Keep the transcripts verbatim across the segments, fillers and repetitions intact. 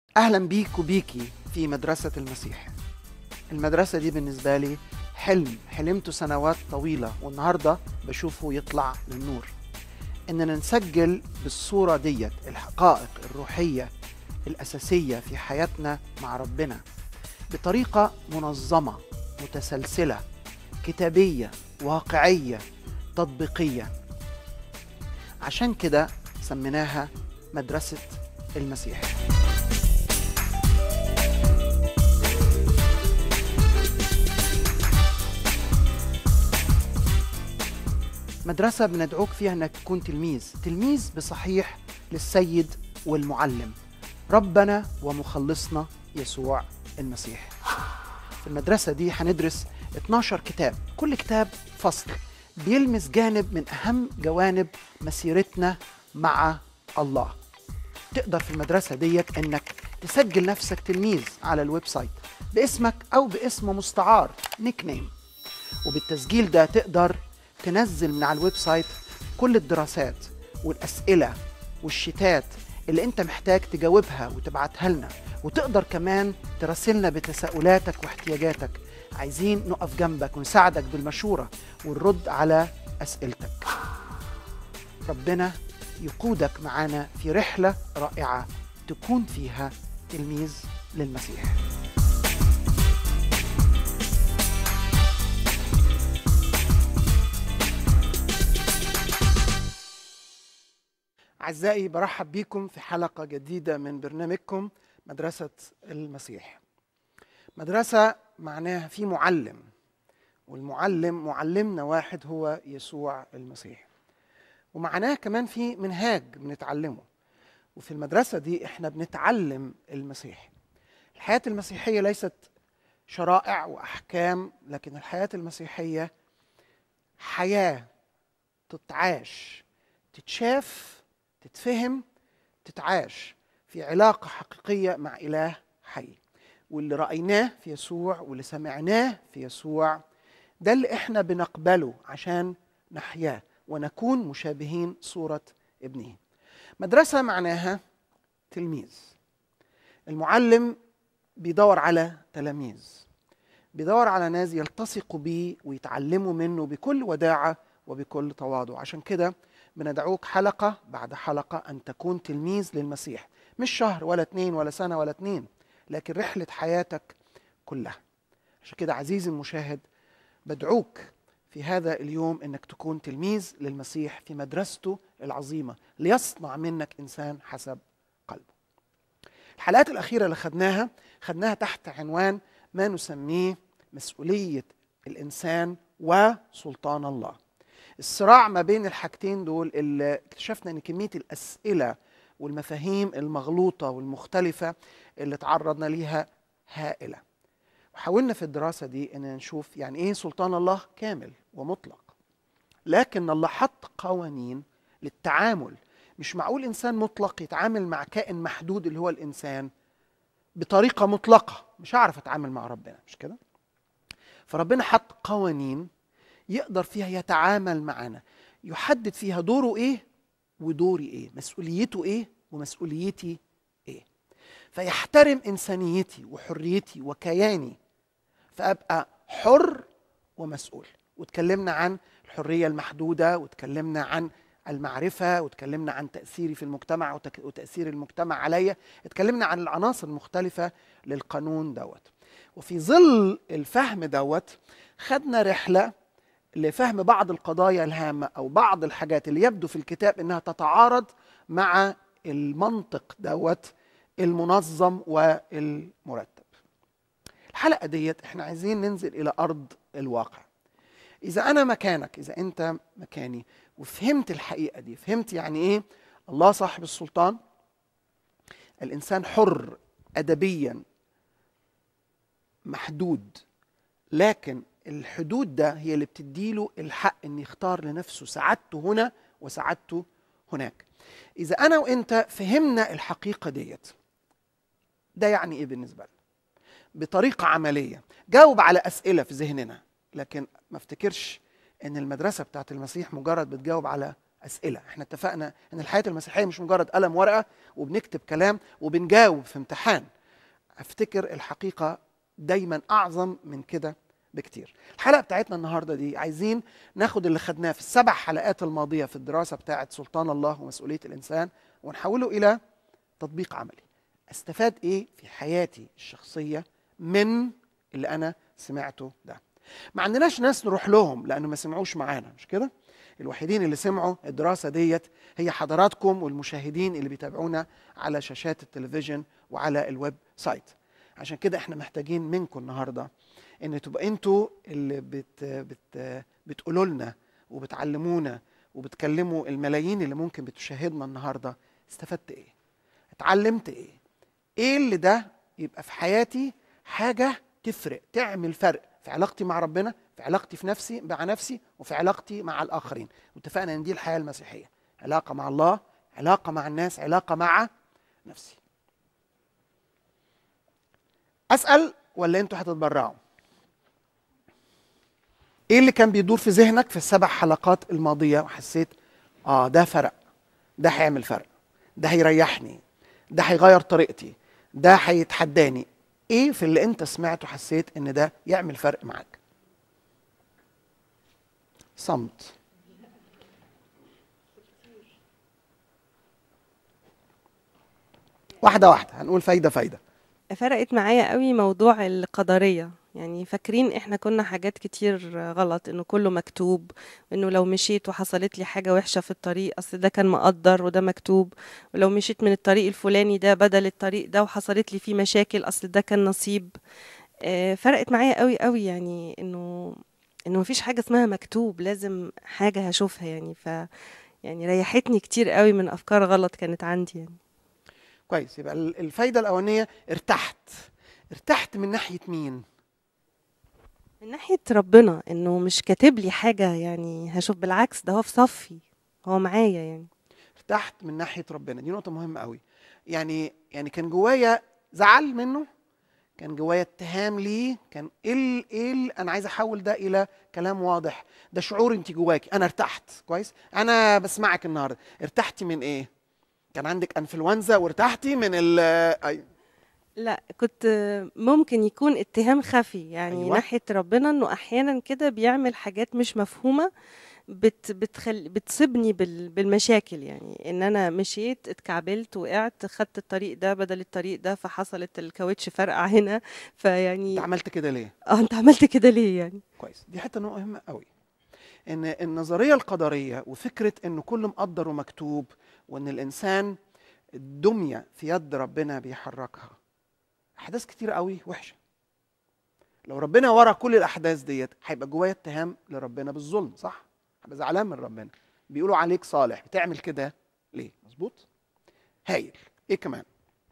أهلا بيك وبيكي في مدرسة المسيح. المدرسة دي بالنسبة لي حلم حلمته سنوات طويلة، والنهاردة بشوفه يطلع للنور. إننا نسجل بالصورة ديت الحقائق الروحية الأساسية في حياتنا مع ربنا بطريقة منظمة متسلسلة كتابية واقعية تطبيقية. عشان كده سميناها مدرسة المسيح. مدرسة بندعوك فيها أنك تكون تلميذ تلميذ بصحيح للسيد والمعلم ربنا ومخلصنا يسوع المسيح. في المدرسة دي هندرس اتناشر كتاب، كل كتاب فصل بيلمس جانب من أهم جوانب مسيرتنا مع الله. تقدر في المدرسة ديت أنك تسجل نفسك تلميذ على الويب سايت باسمك أو باسم مستعار نيك نيم، وبالتسجيل ده تقدر تنزل من على الويب سايت كل الدراسات والأسئلة والشتات اللي انت محتاج تجاوبها وتبعتها لنا، وتقدر كمان تراسلنا بتساؤلاتك واحتياجاتك. عايزين نقف جنبك ونساعدك بالمشورة ونرد على أسئلتك. ربنا يقودك معانا في رحلة رائعة تكون فيها تلميذ للمسيح. أعزائي، برحب بكم في حلقة جديدة من برنامجكم مدرسة المسيح. مدرسة معناها في معلم، والمعلم معلمنا واحد هو يسوع المسيح، ومعناها كمان في منهاج بنتعلمه. وفي المدرسة دي احنا بنتعلم المسيح. الحياة المسيحية ليست شرائع وأحكام، لكن الحياة المسيحية حياة تتعاش، تتشاف، تتفهم، تتعاش في علاقة حقيقية مع إله حي. واللي رأيناه في يسوع واللي سمعناه في يسوع ده اللي احنا بنقبله عشان نحياه ونكون مشابهين صورة ابنه. مدرسة معناها تلميذ. المعلم بيدور على تلاميذ، بيدور على ناس يلتصقوا بيه ويتعلموا منه بكل وداعة وبكل تواضع. عشان كده بندعوك حلقة بعد حلقة أن تكون تلميذ للمسيح، مش شهر ولا اتنين ولا سنة ولا اتنين، لكن رحلة حياتك كلها. عشان كده عزيزي المشاهد، بدعوك في هذا اليوم أنك تكون تلميذ للمسيح في مدرسته العظيمة ليصنع منك إنسان حسب قلبه. الحلقات الأخيرة اللي خدناها خدناها تحت عنوان ما نسميه مسؤولية الإنسان وسلطان الله. الصراع ما بين الحاجتين دول اللي اكتشفنا ان كمية الأسئلة والمفاهيم المغلوطة والمختلفة اللي تعرضنا ليها هائلة. وحاولنا في الدراسة دي ان نشوف يعني ايه سلطان الله كامل ومطلق، لكن الله حط قوانين للتعامل. مش معقول إنسان مطلق يتعامل مع كائن محدود اللي هو الإنسان بطريقة مطلقة. مش هعرف أتعامل مع ربنا، مش كده؟ فربنا حط قوانين يقدر فيها يتعامل معنا، يحدد فيها دوره ايه ودوري ايه، مسؤوليته ايه ومسؤوليتي ايه، فيحترم انسانيتي وحريتي وكياني، فابقى حر ومسؤول. وتكلمنا عن الحرية المحدودة، وتكلمنا عن المعرفة، وتكلمنا عن تأثيري في المجتمع وتأثير المجتمع عليا، اتكلمنا عن العناصر المختلفة للقانون دوت. وفي ظل الفهم دوت خدنا رحلة لفهم بعض القضايا الهامة أو بعض الحاجات اللي يبدو في الكتاب إنها تتعارض مع المنطق دوت المنظم والمرتب. الحلقة ديت احنا عايزين ننزل إلى أرض الواقع. إذا أنا مكانك، إذا أنت مكاني وفهمت الحقيقة دي، فهمت يعني إيه الله صاحب السلطان، الإنسان حر أدبيا محدود، لكن الحدود ده هي اللي بتديله الحق ان يختار لنفسه سعادته هنا وسعادته هناك. اذا انا وانت فهمنا الحقيقة ديت، ده يعني ايه بالنسبة لنا بطريقة عملية؟ جاوب على اسئلة في ذهننا، لكن ما افتكرش ان المدرسة بتاعت المسيح مجرد بتجاوب على اسئله. احنا اتفقنا ان الحياه المسيحيه مش مجرد قلم ورقه وبنكتب كلام وبنجاوب في امتحان. افتكر الحقيقه دايما اعظم من كده بكتير. الحلقه بتاعتنا النهارده دي عايزين ناخد اللي خدناه في السبع حلقات الماضيه في الدراسه بتاعه سلطان الله ومسؤوليه الانسان ونحوله الى تطبيق عملي. استفاد ايه في حياتي الشخصيه من اللي انا سمعته ده؟ ما عندناش ناس نروح لهم لانه ما سمعوش معانا، مش كده؟ الوحيدين اللي سمعوا الدراسه ديت هي حضراتكم والمشاهدين اللي بيتابعونا على شاشات التلفزيون وعلى الويب سايت. عشان كده احنا محتاجين منكم النهارده ان تبقى انتوا اللي بت بت بتقولوا لنا وبتعلمونا وبتكلموا الملايين اللي ممكن بتشاهدنا النهارده. استفدت ايه؟ اتعلمت ايه؟ ايه اللي ده يبقى في حياتي حاجه تفرق، تعمل فرق في علاقتي مع ربنا، في علاقتي في نفسي مع نفسي، وفي علاقتي مع الاخرين. واتفقنا ان دي الحياه المسيحيه، علاقه مع الله، علاقه مع الناس، علاقه مع نفسي. اسال ولا انتوا هتتبرعوا؟ ايه اللي كان بيدور في ذهنك في السبع حلقات الماضيه وحسيت اه ده فرق، ده هيعمل فرق، ده هيريحني، ده هيغير طريقتي، ده هيتحداني؟ ايه في اللي انت سمعته حسيت ان ده يعمل فرق معاك؟ صمت. واحده واحده هنقول فايده فايده. فرقت معايا قوي موضوع القدرية. يعني فاكرين احنا كنا حاجات كتير غلط، انه كله مكتوب، انه لو مشيت وحصلت لي حاجة وحشة في الطريق اصل ده كان مقدر وده مكتوب، ولو مشيت من الطريق الفلاني ده بدل الطريق ده وحصلت لي فيه مشاكل اصل ده كان نصيب. اه فرقت معايا قوي قوي، يعني انه انه مفيش حاجة اسمها مكتوب، لازم حاجة هشوفها. يعني ف يعني ريحتني كتير قوي من افكار غلط كانت عندي. يعني كويس. يبقى الفايده الاولانيه ارتحت. ارتحت من ناحيه مين؟ من ناحية ربنا، انه مش كاتب لي حاجة يعني هشوف، بالعكس ده هو في صفي، هو معايا. يعني ارتحت من ناحيه ربنا، دي نقطه مهمه قوي. يعني يعني كان جوايا زعل منه، كان جوايا اتهام ليه، كان ايه ايه انا عايز احول ده الى كلام واضح. ده شعور انت جواكي. انا ارتحت. كويس. انا بسمعك النهارده. ارتحتي من ايه؟ كان عندك انفلونزا وارتحتي من ال ايوه لا، كنت ممكن يكون اتهام خفي يعني ايوه ناحية ربنا، انه احيانا كده بيعمل حاجات مش مفهومة بت بتخل بتصيبني بال بالمشاكل. يعني ان انا مشيت اتكعبلت وقعت خدت الطريق ده بدل الطريق ده فحصلت الكاوتش فرقع هنا. انت فيعني عملت كده ليه؟ اه انت عملت كده ليه يعني؟ كويس. دي حته نقطه مهمه قوي، ان النظريه القدريه وفكره انه كل مقدر ومكتوب، وان الانسان الدميه في يد ربنا بيحركها. احداث كتير قوي وحشه. لو ربنا ورا كل الاحداث ديت هيبقى جوايا اتهام لربنا بالظلم، صح؟ هبقى زعلان من ربنا. بيقولوا عليك صالح، بتعمل كده ليه؟ مظبوط؟ هايل. ايه كمان؟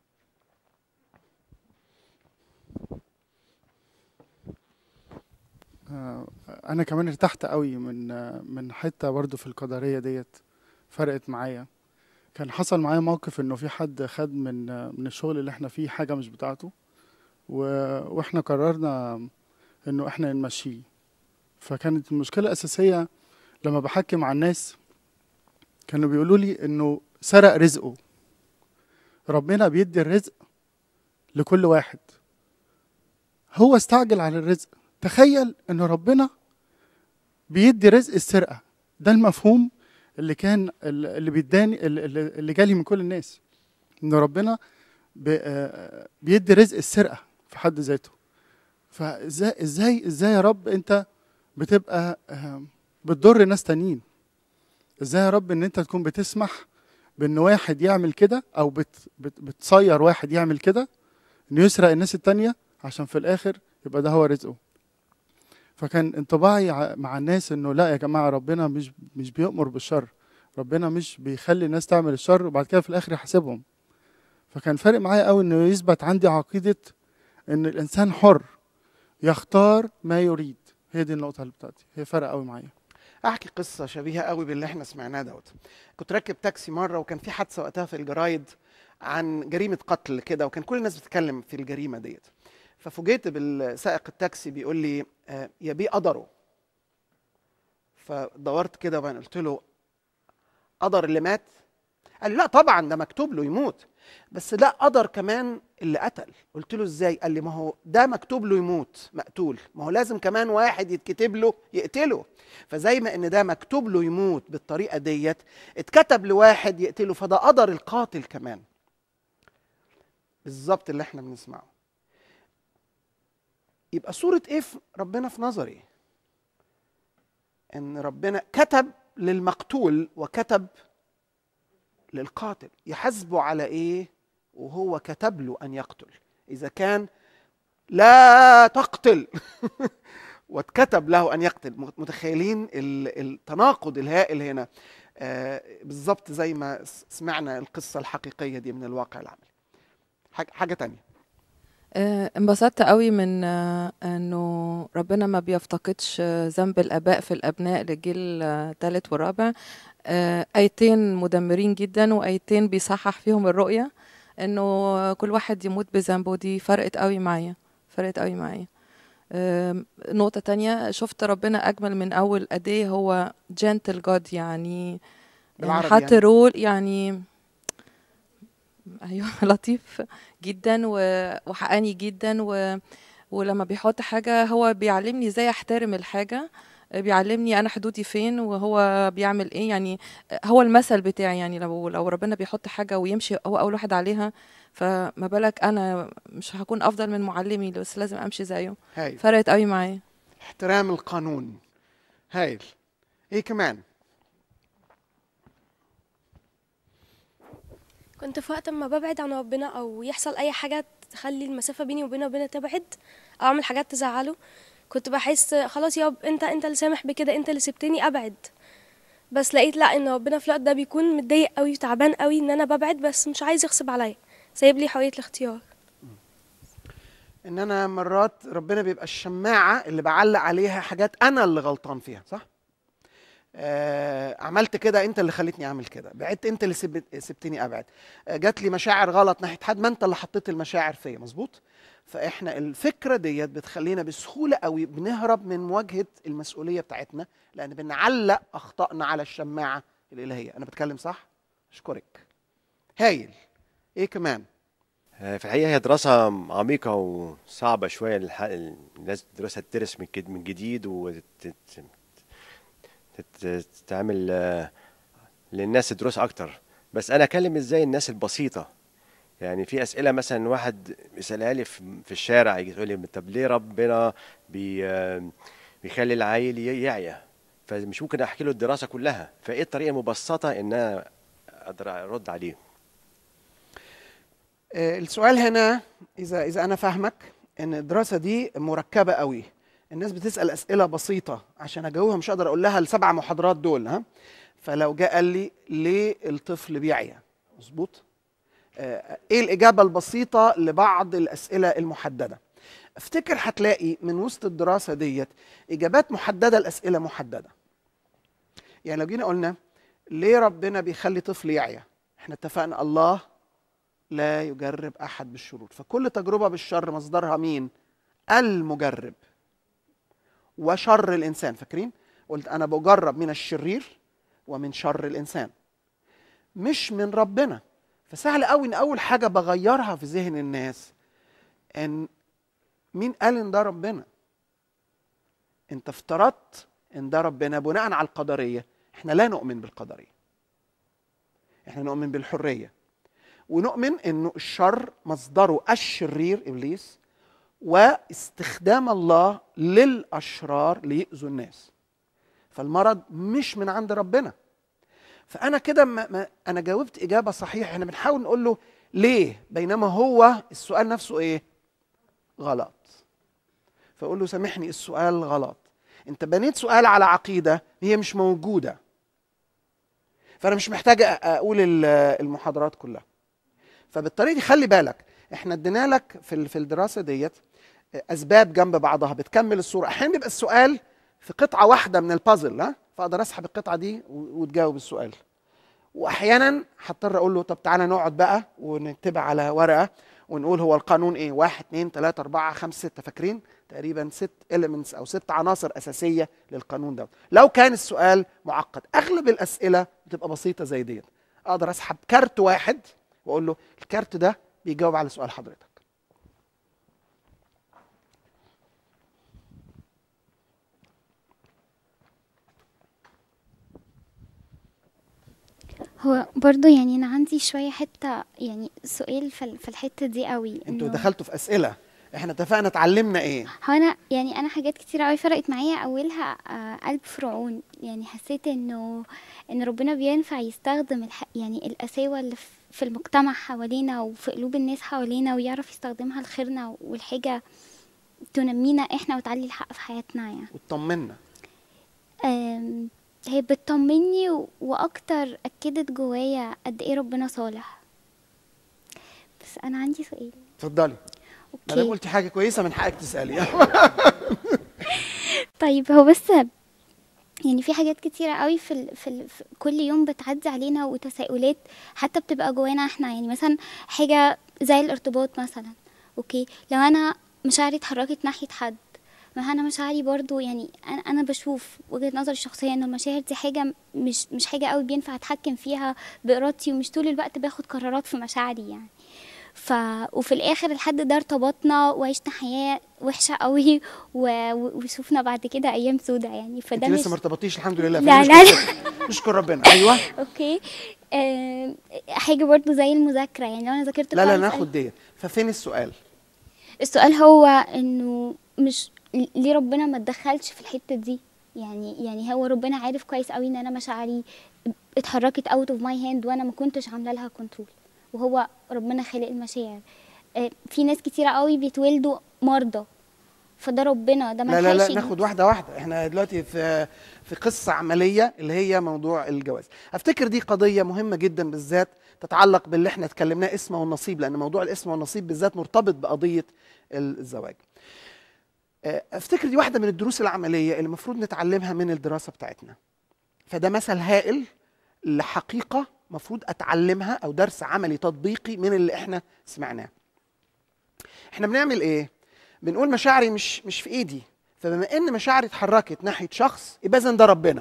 انا كمان ارتحت قوي من من حته برضو في القدريه ديت، فرقت معايا. كان حصل معايا موقف انه في حد خد من من الشغل اللي احنا فيه حاجه مش بتاعته، و... واحنا قررنا انه احنا نمشيه. فكانت المشكله الاساسيه لما بحكي مع الناس كانوا بيقولوا لي انه سرق رزقه. ربنا بيدي الرزق لكل واحد، هو استعجل على الرزق. تخيل انه ربنا بيدي رزق السرقه. ده المفهوم اللي كان اللي بيداني اللي جالي من كل الناس، ان ربنا بيدي رزق السرقه في حد ذاته. فازاي ازاي ازاي يا رب انت بتبقى بتضر ناس تانيين؟ ازاي يا رب ان انت تكون بتسمح بان واحد يعمل كده، او بت بت بتصير واحد يعمل كده انه يسرق الناس التانية عشان في الاخر يبقى ده هو رزقه؟ فكان انطباعي مع الناس انه لا يا جماعه، ربنا مش مش بيأمر بالشر، ربنا مش بيخلي الناس تعمل الشر وبعد كده في الاخر يحاسبهم. فكان فارق معايا قوي انه يثبت عندي عقيده ان الانسان حر يختار ما يريد. هي دي النقطه اللي بتاعتي، هي فرق قوي معايا. احكي قصه شبيهه قوي باللي احنا سمعناه دوت. كنت راكب تاكسي مره وكان في حادثه وقتها في الجرايد عن جريمه قتل كده، وكان كل الناس بتتكلم في الجريمه ديت. ففوجئت بالسائق التاكسي بيقول لي آه يا بيه قدره. فدورت كده وبعدين قلت له قدر اللي مات؟ قال لي لا طبعا ده مكتوب له يموت، بس لا قدر كمان اللي قتل. قلت له ازاي؟ قال لي ما هو ده مكتوب له يموت مقتول، ما هو لازم كمان واحد يتكتب له يقتله. فزي ما ان ده مكتوب له يموت بالطريقه ديت، اتكتب لواحد يقتله، فده قدر القاتل كمان. بالظبط اللي احنا بنسمعه. يبقى صورة ايه في ربنا في نظري؟ ان ربنا كتب للمقتول وكتب للقاتل. يحاسبه على ايه وهو كتب له ان يقتل؟ اذا كان لا تقتل واتكتب له ان يقتل. متخيلين التناقض الهائل هنا؟ آه بالظبط زي ما سمعنا القصة الحقيقية دي من الواقع العملي. حاجة تانية، انبسطت قوي من انه ربنا ما بيفتقدش ذنب الاباء في الابناء للجيل الثالث والرابع. ايتين مدمرين جدا وايتين بيصحح فيهم الرؤيه انه كل واحد يموت بذنبه. دي فرقت قوي معايا، فرقت قوي معايا. نقطة تانية، شفت ربنا أجمل من أول قد إيه هو جنتل جاد، يعني يعني حط يعني. رول يعني أيوه لطيف جدا وحقاني جدا، و ولما بيحط حاجة هو بيعلمني ازاي احترم الحاجة، بيعلمني انا حدودي فين وهو بيعمل ايه. يعني هو المثل بتاعي، يعني لو لو ربنا بيحط حاجة ويمشي هو اول واحد عليها، فما بالك انا مش هكون افضل من معلمي بس لازم امشي زيه. هايل. فرقت قوي معايا احترام القانون. هايل. ايه كمان؟ كنت في وقت ما ببعد عن ربنا او يحصل اي حاجه تخلي المسافه بيني وبينه وبينه تبعد او اعمل حاجات تزعله، كنت بحس خلاص يا رب انت انت اللي سامح بكده، انت اللي سبتني ابعد. بس لقيت لا، ان ربنا في الوقت ده بيكون متضايق قوي وتعبان قوي ان انا ببعد، بس مش عايز يغصب عليا، سايب لي حريه الاختيار. ان انا مرات ربنا بيبقى الشماعه اللي بعلق عليها حاجات انا اللي غلطان فيها، صح؟ آه عملت كده، انت اللي خليتني اعمل كده، بعدت انت اللي سبتني ابعد، آه جات لي مشاعر غلط ناحيه حد، ما انت اللي حطيت المشاعر فيا، مظبوط؟ فاحنا الفكره ديت بتخلينا بسهوله قوي بنهرب من مواجهه المسؤوليه بتاعتنا، لان بنعلق اخطائنا على الشماعه الالهيه. انا بتكلم صح؟ اشكرك. هايل. ايه كمان؟ في الحقيقه هي دراسه عميقه وصعبه شويه، الناس دراسه تدرس من جديد وتت تتعمل للناس دروس اكتر. بس انا اكلم ازاي الناس البسيطه. يعني في اسئله مثلا واحد يسالها لي في الشارع، يجي يقول لي طب ليه ربنا بي بيخلي العيل يعيا؟ فمش ممكن احكي له الدراسه كلها، فايه الطريقه المبسطه ان انا اقدر ارد عليه؟ السؤال هنا اذا اذا انا فاهمك ان الدراسه دي مركبه قوي، الناس بتسال اسئله بسيطه عشان اجاوبها مش هقدر اقول لها السبع محاضرات دول. ها فلو جاء قال لي ليه الطفل بيعيا، مظبوط؟ آه ايه الاجابه البسيطه لبعض الاسئله المحدده؟ افتكر هتلاقي من وسط الدراسه ديت اجابات محدده لاسئله محدده. يعني لو جينا قلنا ليه ربنا بيخلي طفل يعيا، احنا اتفقنا الله لا يجرب احد بالشرور، فكل تجربه بالشر مصدرها مين؟ المجرب وشر الانسان. فاكرين؟ قلت انا بجرب من الشرير ومن شر الانسان مش من ربنا. فسهل قوي ان اول حاجه بغيرها في ذهن الناس ان مين قال ان ده ربنا؟ انت افترضت ان ده ربنا بناء على القدريه. احنا لا نؤمن بالقدريه، احنا نؤمن بالحريه، ونؤمن انه الشر مصدره الشرير ابليس واستخدام الله للاشرار ليؤذوا الناس. فالمرض مش من عند ربنا. فانا كده ما ما انا جاوبت اجابه صحيحه. احنا بنحاول نقول له ليه، بينما هو السؤال نفسه ايه؟ غلط. فاقول له سامحني السؤال غلط، انت بنيت سؤال على عقيده هي مش موجوده، فانا مش محتاج اقول المحاضرات كلها. فبالطريقه دي خلي بالك، احنا ادينا لك في في الدراسه ديت اسباب جنب بعضها بتكمل الصوره. احيانا بيبقى السؤال في قطعه واحده من البازل، ها فاقدر اسحب القطعه دي وتجاوب السؤال. واحيانا هضطر اقول له طب تعالى نقعد بقى ونكتبها على ورقه ونقول هو القانون ايه؟ واحد اتنين تلاته اربعه خمسه سته. فاكرين؟ تقريبا ست elements او ست عناصر اساسيه للقانون ده. لو كان السؤال معقد، اغلب الاسئله بتبقى بسيطه زي ديت. اقدر اسحب كارت واحد واقول له الكارت ده بيجاوب على سؤال حضرتك. هو برضو يعني انا عندي شويه حته يعني سؤال في ال- في الحته دي قوي. انتوا إنه دخلتوا في اسئله، احنا اتفقنا اتعلمنا ايه؟ هو انا يعني انا حاجات كتير قوي فرقت معايا، اولها آه، قلب فرعون. يعني حسيت انه ان ربنا بينفع يستخدم الح... يعني القساوه اللي في في المجتمع حوالينا وفي قلوب الناس حوالينا، ويعرف يستخدمها لخيرنا والحاجه تنمينا احنا وتعلي الحق في حياتنا يعني. وتطمنا. آم، هي بتطمني و- واكتر اكدت جوايا قد ايه ربنا صالح. بس انا عندي سؤال. اتفضلي. ما دام اوكي قلتي حاجه كويسه من حقك تسالي. طيب، هو بس يعني في حاجات كتيرة قوي في, ال... في, ال... في كل يوم بتعدي علينا، وتساؤلات حتى بتبقى جوانا احنا. يعني مثلا حاجة زي الارتباط مثلا، اوكي لو انا مشاعري اتحركت ناحية حد، ما انا مشاعري برضو يعني انا انا بشوف وجهة نظري الشخصية ان المشاعر دي حاجة مش مش حاجة قوي بينفع اتحكم فيها بارادتي، ومش طول الوقت باخد قرارات في مشاعري يعني. ف وفي الاخر الحد ده ارتبطنا وعشنا حياه وحشه قوي و... وشوفنا بعد كده ايام سودة يعني. فده انت مش لسه ما ارتبطتيش الحمد لله. لا فدي لا نشكر- لا نشكر ربنا. ايوه. اوكي. آه... حاجه برضو زي المذاكره، يعني لو انا ذاكرت لا لا كويس ناخد ديت. ففين السؤال؟ السؤال هو انه مش ليه ربنا ما اتدخلش في الحته دي؟ يعني يعني هو ربنا عارف كويس قوي ان انا مشاعري اتحركت اوت اوف ماي هاند وانا ما كنتش عامله لها كنترول، وهو ربنا خالق المشاعر. آه، في ناس كتيره قوي بيتولدوا مرضى، فده ربنا ده ما لا لا لا لحقش ناخد واحده واحده. احنا دلوقتي في في قصه عمليه اللي هي موضوع الجواز. افتكر دي قضيه مهمه جدا بالذات تتعلق باللي احنا اتكلمناه اسم والنصيب، لان موضوع الاسم والنصيب بالذات مرتبط بقضيه الزواج. افتكر دي واحده من الدروس العمليه اللي المفروض نتعلمها من الدراسه بتاعتنا. فده مثل هائل لحقيقه مفروض اتعلمها، او درس عملي تطبيقي من اللي احنا سمعناه. احنا بنعمل ايه؟ بنقول مشاعري مش مش في ايدي، فبما ان مشاعري اتحركت ناحيه شخص يبقى اذا ده ربنا.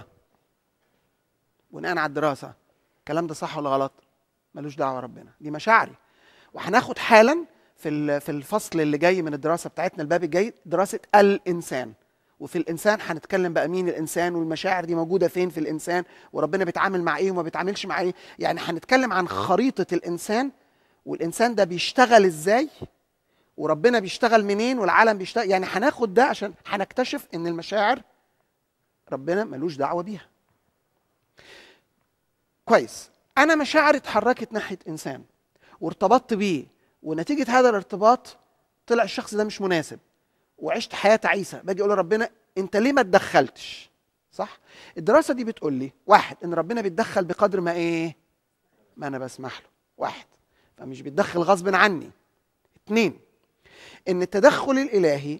بناء على الدراسه الكلام ده صح ولا غلط؟ ملوش دعوه ربنا، دي مشاعري. وهناخد حالا في في الفصل اللي جاي من الدراسه بتاعتنا الباب الجاي دراسه الانسان. وفي الانسان هنتكلم بقى مين الانسان، والمشاعر دي موجوده فين في الانسان، وربنا بيتعامل مع ايه وما بيتعاملش مع ايه. يعني هنتكلم عن خريطه الانسان، والانسان ده بيشتغل ازاي، وربنا بيشتغل منين، والعالم بيشتغل. يعني هناخد ده عشان هنكتشف ان المشاعر ربنا ملوش دعوه بيها. كويس. انا مشاعري اتحركت ناحيه انسان وارتبطت بيه، ونتيجه هذا الارتباط طلع الشخص ده مش مناسب وعشت حياه تعيسه. باجي اقول لربنا انت ليه ما اتدخلتش؟ صح؟ الدراسه دي بتقول لي واحد ان ربنا بيتدخل بقدر ما ايه؟ ما انا بسمح له. واحد، فمش بيتدخل غصب عني. اتنين، ان التدخل الالهي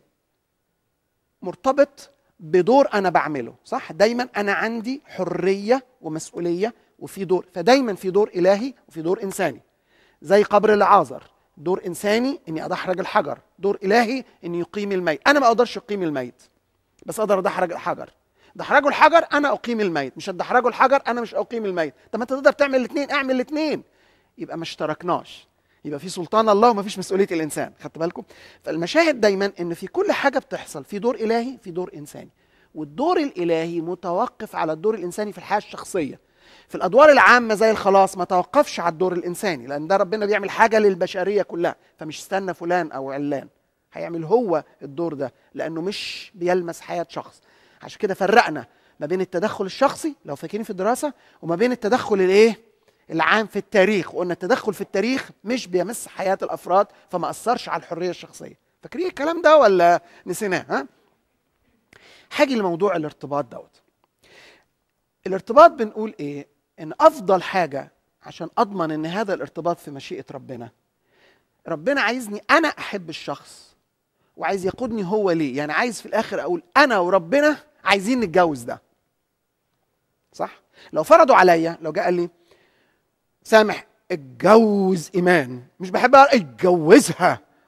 مرتبط بدور انا بعمله. صح؟ دايما انا عندي حريه ومسؤوليه وفي دور، فدايما في دور الهي وفي دور انساني. زي قبر العازر، دور انساني اني ادحرج الحجر، دور الهي اني يقيم الميت. انا ما اقدرش اقيم الميت بس اقدر ادحرج الحجر. دحرجه الحجر انا اقيم الميت، مش هتدحرجه الحجر انا مش اقيم الميت. طب ما انت تقدر تعمل الاثنين، اعمل الاثنين. يبقى ما اشتركناش، يبقى في سلطان الله وما فيش مسؤوليه الانسان. خدت بالكم؟ فالمشاهد دايما ان في كل حاجه بتحصل في دور الهي في دور انساني، والدور الالهي متوقف على الدور الانساني في الحياه الشخصيه. في الادوار العامه زي الخلاص ما توقفش على الدور الانساني، لان ده ربنا بيعمل حاجه للبشريه كلها، فمش استنى فلان او علان، هيعمل هو الدور ده لانه مش بيلمس حياه شخص. عشان كده فرقنا ما بين التدخل الشخصي لو فاكرين في الدراسه، وما بين التدخل الايه؟ العام في التاريخ. وقلنا التدخل في التاريخ مش بيمس حياه الافراد فما اثرش على الحريه الشخصيه. فاكرين الكلام ده ولا نسيناه؟ ها؟ حاجي لموضوع الارتباط دوت. الارتباط بنقول ايه؟ ان افضل حاجه عشان اضمن ان هذا الارتباط في مشيئه ربنا، ربنا عايزني انا احب الشخص وعايز يقودني هو ليه. يعني عايز في الاخر اقول انا وربنا عايزين نتجوز ده. صح؟ لو فرضوا عليا، لو جه قال لي سامح اتجوز ايمان، مش بحبها اتجوزها،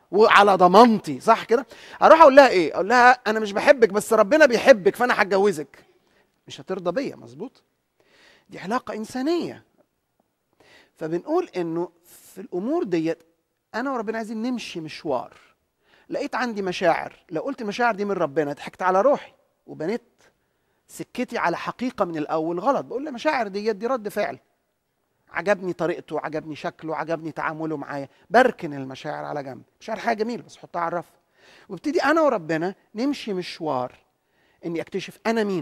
وعلى ضمانتي، صح كده؟ اروح اقول لها ايه؟ اقول لها انا مش بحبك بس ربنا بيحبك فانا هتجوزك. مش هترضى بيا، مظبوط؟ دي علاقه انسانيه. فبنقول انه في الامور ديت انا وربنا عايزين نمشي مشوار. لقيت عندي مشاعر، لو قلت المشاعر دي من ربنا ضحكت على روحي وبنيت سكتي على حقيقه من الاول غلط. بقول له مشاعر ديت دي رد فعل، عجبني طريقته، عجبني شكله، عجبني تعامله معايا، بركن المشاعر على جنب. مشاعر حاجه جميله بس حطها على الرف، وابتدي انا وربنا نمشي مشوار اني اكتشف انا مين،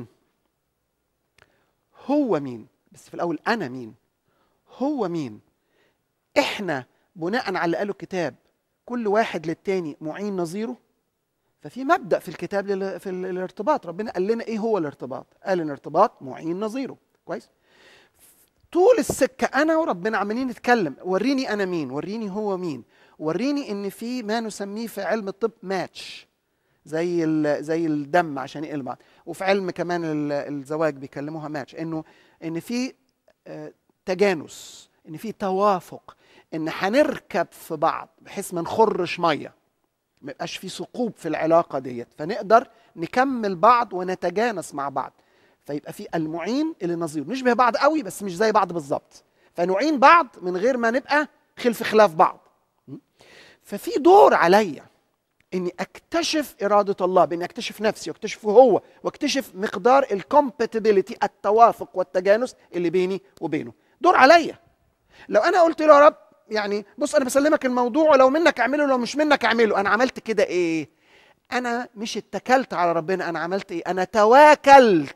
هو مين. بس في الاول انا مين، هو مين. احنا بناء على اللي قاله الكتاب كل واحد للتاني معين نظيره. ففي مبدأ في الكتاب لل... في الارتباط، ربنا قال لنا ايه هو الارتباط؟ قال الارتباط معين نظيره. كويس؟ طول السكة أنا وربنا عمالين نتكلم، وريني أنا مين، وريني هو مين، وريني إن في ما نسميه في علم الطب ماتش، زي زي الدم عشان يقل بعض، وفي علم كمان الزواج بيكلموها ماتش، إنه إن في تجانس، إن في توافق، إن هنركب في بعض بحيث ما نخرش مية، ما يبقاش في ثقوب في العلاقة ديت، فنقدر نكمل بعض ونتجانس مع بعض. فيبقى في المعين اللي نظير، نشبه بعض قوي بس مش زي بعض بالظبط، فنعين بعض من غير ما نبقى خلف خلاف بعض. ففي دور عليا اني اكتشف اراده الله، باني اكتشف نفسي واكتشفه هو، واكتشف مقدار الكومباتيبيليتي، التوافق والتجانس اللي بيني وبينه. دور عليا. لو انا قلت له يا رب يعني بص انا بسلمك الموضوع ولو منك اعمله لو مش منك اعمله، انا عملت كده ايه؟ انا مش اتكلت على ربنا، انا عملت ايه؟ انا تواكلت.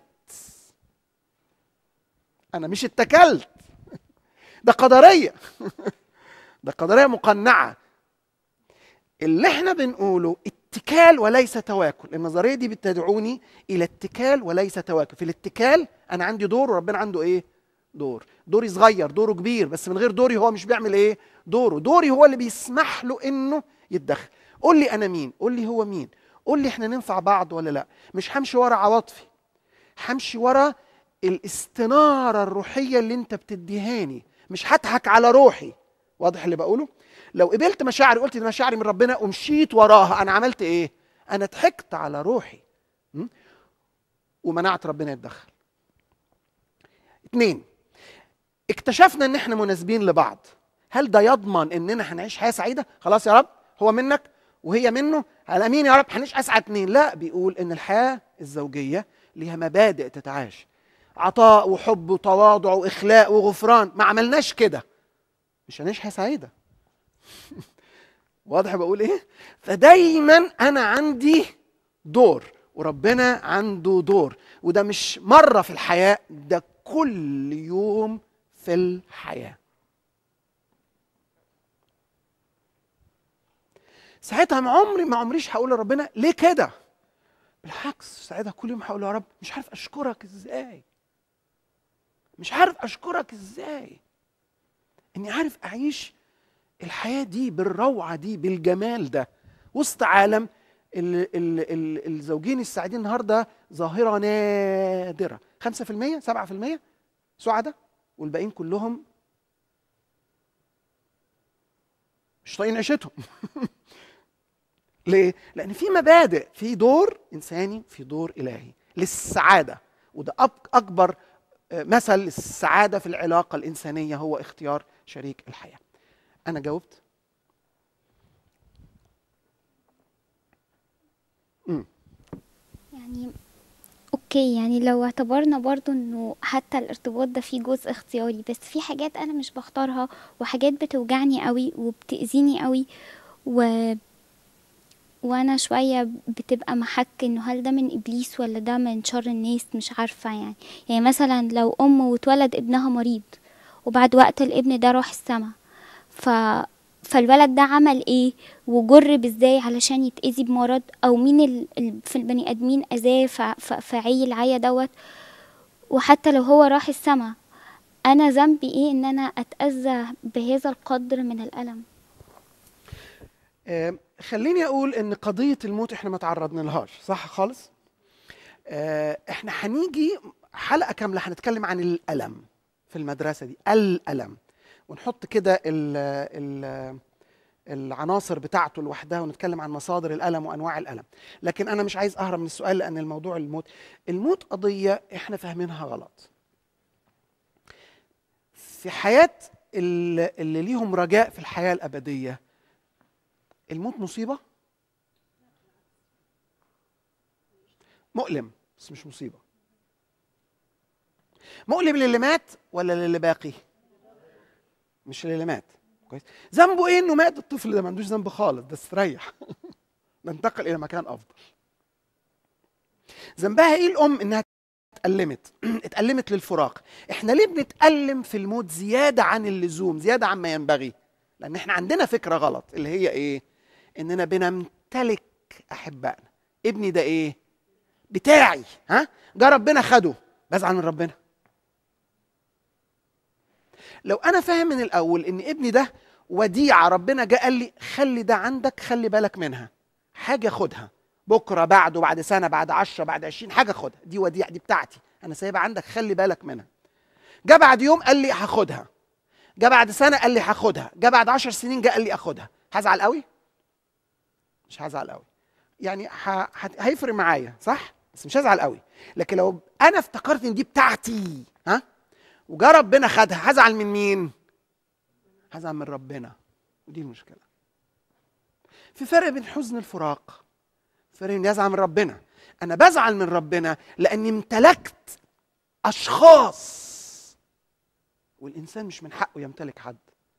أنا مش اتكلت. ده قدرية. ده قدرية مقنعة. اللي احنا بنقوله اتكال وليس تواكل. النظرية دي بتدعوني إلى اتكال وليس تواكل. في الاتكال أنا عندي دور وربنا عنده إيه؟ دور. دوري صغير، دوره كبير، بس من غير دوري هو مش بيعمل إيه؟ دوره. دوري هو اللي بيسمح له إنه يتدخل. قول لي أنا مين؟ قول لي هو مين؟ قول لي احنا ننفع بعض ولا لا؟ مش همشي ورا عواطفي، همشي ورا الاستنارة الروحية اللي انت بتديهاني، مش هضحك على روحي. واضح اللي بقوله؟ لو قبلت مشاعري قلت دي مشاعري من ربنا ومشيت وراها، انا عملت ايه؟ انا ضحكت على روحي ومنعت ربنا يتدخل. اتنين، اكتشفنا ان احنا مناسبين لبعض. هل ده يضمن اننا هنعيش حياة سعيدة؟ خلاص يا رب هو منك وهي منه، على مين يا رب هنعيش اسعد اتنين. لا، بيقول ان الحياة الزوجية ليها مبادئ تتعاش، عطاء وحب وتواضع واخلاء وغفران. ما عملناش كده مش هنعيش حياه سعيده. واضح بقول ايه؟ فدايما انا عندي دور وربنا عنده دور، وده مش مره في الحياه، ده كل يوم في الحياه. ساعتها ما عمري ما عمريش هقول لربنا ليه كده. بالعكس، ساعتها كل يوم هقول يا رب مش عارف اشكرك ازاي، مش عارف اشكرك ازاي اني عارف اعيش الحياه دي بالروعه دي بالجمال ده وسط عالم ال ال ال الزوجين السعيدين النهارده ظاهره نادره. خمسة في المية سبعة في المية سعداء والباقيين كلهم مش طايقين عيشتهم. ليه؟ لان في مبادئ، في دور انساني، في دور الهي للسعاده، وده اكبر مثل السعادة في العلاقة الإنسانية هو اختيار شريك الحياة. أنا جاوبت؟ مم. يعني أوكي، يعني لو اعتبرنا برضو أنه حتى الارتباط ده فيه جزء اختياري، بس في حاجات أنا مش بختارها وحاجات بتوجعني قوي وبتأذيني قوي، و وانا شويه بتبقى محك انه هل ده من ابليس ولا ده من شر الناس، مش عارفه يعني. يعني مثلا لو ام واتولد ابنها مريض وبعد وقت الابن ده راح السما، ف فالولد ده عمل ايه وجرب ازاي علشان يتأذي بمرض، او مين ال... ال... في البني ادمين اذاه ف... ف... فعي العيا دوت. وحتى لو هو راح السما، انا ذنبي ايه ان انا اتأذى بهذا القدر من الألم؟ آه خليني اقول ان قضيه الموت احنا ما تعرضنا لهاش، صح خالص. آه احنا هنيجي حلقه كامله هنتكلم عن الالم في المدرسه دي، الالم، ونحط كده ال ال العناصر بتاعته لوحدها ونتكلم عن مصادر الألم وأنواع الألم. لكن أنا مش عايز أهرب من السؤال، لأن الموضوع الموت الموت قضية إحنا فاهمينها غلط. في حياة اللي, اللي ليهم رجاء في الحياة الأبدية، الموت مصيبة مؤلم بس مش مصيبة. مؤلم للي مات ولا للي باقي؟ مش للي مات. كويس. ذنبه ايه انه مات؟ الطفل ده ما عندوش ذنب خالص، ده استريح ننتقل الى مكان افضل. ذنبها ايه الام؟ انها اتألمت اتألمت للفراق. احنا ليه بنتألم في الموت زيادة عن اللزوم، زيادة عن ما ينبغي؟ لان احنا عندنا فكرة غلط اللي هي ايه؟ اننا بنمتلك احبائنا. ابني ده ايه؟ بتاعي. ها؟ جه ربنا خده، بزعل من ربنا. لو انا فاهم من الاول ان ابني ده وديعة، ربنا جه قال لي خلي ده عندك، خلي بالك منها، حاجة خدها بكرة بعده بعد سنة بعد عشرة بعد عشرين، حاجة خدها، دي وديعة، دي بتاعتي أنا سايبها عندك، خلي بالك منها. جه بعد يوم قال لي هاخدها، جه بعد سنة قال لي هاخدها، جه بعد عشر سنين جه قال لي أخدها، هزعل قوي؟ مش هزعل قوي، يعني ه... هيفرق معايا صح؟ بس مش هزعل قوي. لكن لو أنا افتكرت إن دي بتاعتي ها وجا ربنا خدها، هزعل من مين؟ هزعل من ربنا، ودي المشكلة. في فرق بين حزن الفراق، فرق اني ازعل من ربنا. انا بزعل من ربنا لاني امتلكت اشخاص، والانسان مش من حقه يمتلك حد.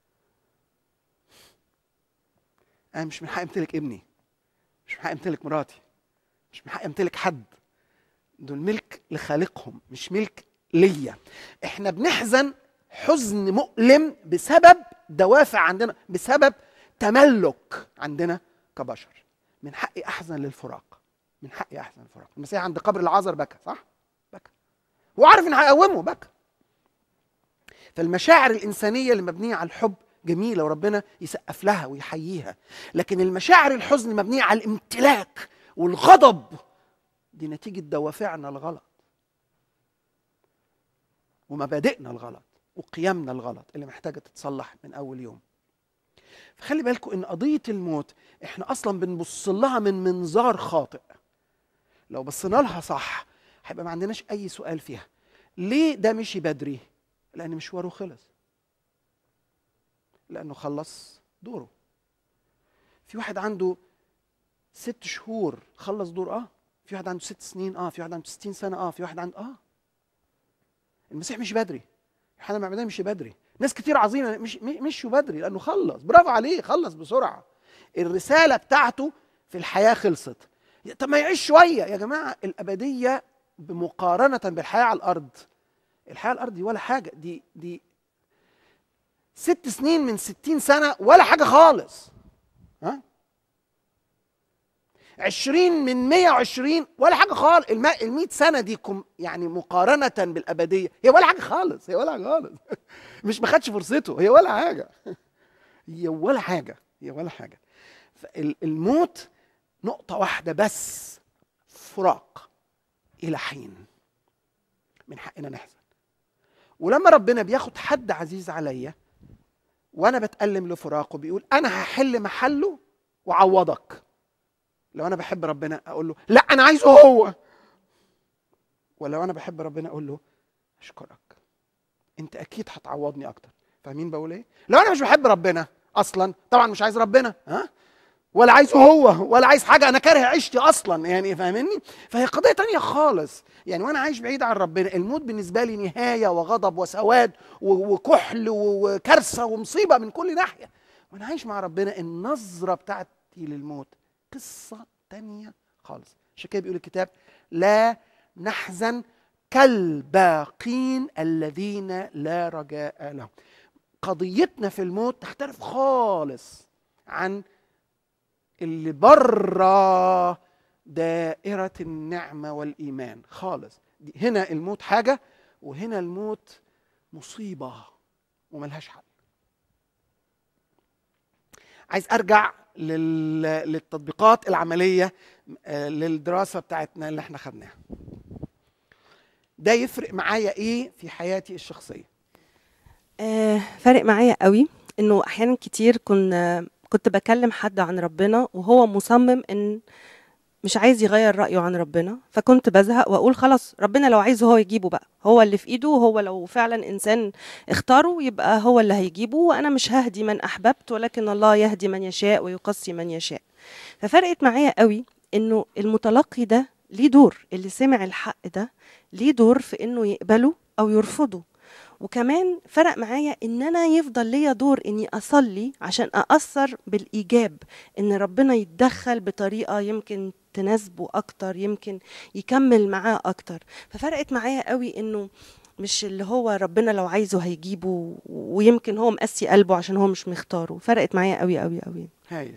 انا مش من حقي امتلك ابني، مش من حقي امتلك مراتي، مش من حقي امتلك حد. دول ملك لخالقهم، مش ملك ليا. احنا بنحزن حزن مؤلم بسبب دوافع عندنا، بسبب تملك عندنا كبشر. من حقي احزن للفراق، من حقي احزن للفراق. المسيح عند قبر العازر بكى صح؟ بكى، هو عارف ان هيقومه، بكى. فالمشاعر الانسانيه اللي مبنيه على الحب جميله وربنا يسقف لها ويحييها، لكن المشاعر الحزن المبنيه على الامتلاك والغضب دي نتيجه دوافعنا الغلط ومبادئنا الغلط وقيمنا الغلط اللي محتاجه تتصلح من اول يوم. فخلي بالكم ان قضيه الموت احنا اصلا بنبص لها من منظار خاطئ. لو بصينا لها صح هيبقى ما عندناش اي سؤال فيها. ليه ده مشي بدري؟ لان مشواره خلص، لانه خلص دوره. في واحد عنده ست شهور خلص دور، اه في واحد عنده ست سنين، اه في واحد عنده ستين سنه، اه في واحد عنده اه المسيح مش بدري. يوحنا المعمدان مشي بدري. ناس كتير عظيمه مش مشوا بدري لانه خلص. برافو عليه، خلص بسرعه. الرساله بتاعته في الحياه خلصت. طب ما يعيش شويه يا جماعه. الابديه بمقارنه بالحياه على الارض، الحياه على الارض دي ولا حاجه. دي دي ست سنين من ستين سنه ولا حاجه خالص. ها عشرين من مية وعشرين ولا حاجه خالص. المئة سنه دي يعني مقارنه بالابديه هي ولا حاجه خالص، هي ولا حاجه خالص. مش ما خدش فرصته، هي ولا حاجه، هي ولا حاجه، هي ولا حاجه. الموت نقطه واحده بس، فراق الى حين. من حقنا نحزن. ولما ربنا بياخد حد عزيز عليا وانا بتألم لفراقه بيقول انا هحل محله وعوضك. لو انا بحب ربنا اقول له لا انا عايزه هو، ولو انا بحب ربنا اقول له اشكرك انت اكيد هتعوضني اكتر. فاهمين بقول ايه؟ لو انا مش بحب ربنا اصلا طبعا مش عايز ربنا، ها ولا عايزه هو ولا عايز حاجه، انا كاره عيشتي اصلا، يعني فاهمني؟ فهي قضيه تانية خالص. يعني وانا عايش بعيد عن ربنا الموت بالنسبه لي نهايه وغضب وسواد وكحل وكارثه ومصيبه من كل ناحيه. وانا عايش مع ربنا النظره بتاعتي للموت قصه تانية خالص. عشان كده بيقول الكتاب لا نحزن كالباقين الذين لا رجاء لهم. قضيتنا في الموت تختلف خالص عن اللي بره دائرة النعمة والإيمان خالص. هنا الموت حاجة وهنا الموت مصيبة وملهاش حل. عايز أرجع للتطبيقات العملية للدراسة بتاعتنا اللي احنا خدناها. ده يفرق معايا ايه في حياتي الشخصية؟ آه فرق معايا قوي انه احيانا كتير كنا كنت بكلم حد عن ربنا وهو مصمم ان مش عايز يغير رأيه عن ربنا، فكنت بزهق واقول خلاص ربنا لو عايزه هو يجيبه بقى، هو اللي في ايده، هو لو فعلا انسان اختاره يبقى هو اللي هيجيبه، وانا مش ههدي من احببت ولكن الله يهدي من يشاء ويقصي من يشاء. ففرقت معايا قوي انه المتلقي ده ليه دور، اللي سمع الحق ده ليه دور في انه يقبله او يرفضه. وكمان فرق معايا ان انا يفضل ليا دور اني اصلي عشان اثر بالايجاب، ان ربنا يتدخل بطريقه يمكن تناسبه اكتر، يمكن يكمل معاه اكتر. ففرقت معايا قوي انه مش اللي هو ربنا لو عايزه هيجيبه ويمكن هو مقسي قلبه عشان هو مش مختاره. فرقت معايا قوي قوي قوي. هايل.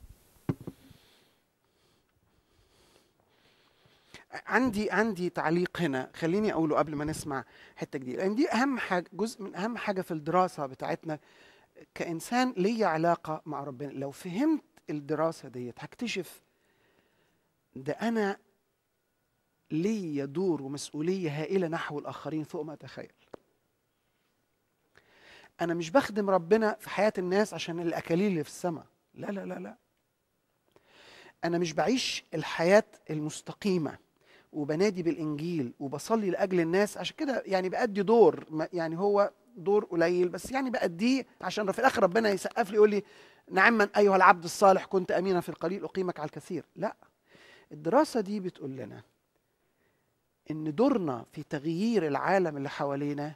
عندي عندي تعليق هنا، خليني اقوله قبل ما نسمع حته جديده، لان دي اهم حاجه، جزء من اهم حاجه في الدراسه بتاعتنا كانسان ليا علاقه مع ربنا. لو فهمت الدراسه ديت هكتشف ده انا ليا دور ومسؤوليه هائله نحو الاخرين فوق ما اتخيل. انا مش بخدم ربنا في حياه الناس عشان الاكاليل اللي في السماء، لا لا لا لا. انا مش بعيش الحياه المستقيمه وبنادي بالإنجيل وبصلي لأجل الناس عشان كده، يعني بأدي دور، يعني هو دور قليل بس يعني بأديه عشان في الآخر ربنا يسقف لي يقول لي نعما أيها العبد الصالح كنت أمينا في القليل أقيمك على الكثير. لا، الدراسة دي بتقول لنا إن دورنا في تغيير العالم اللي حوالينا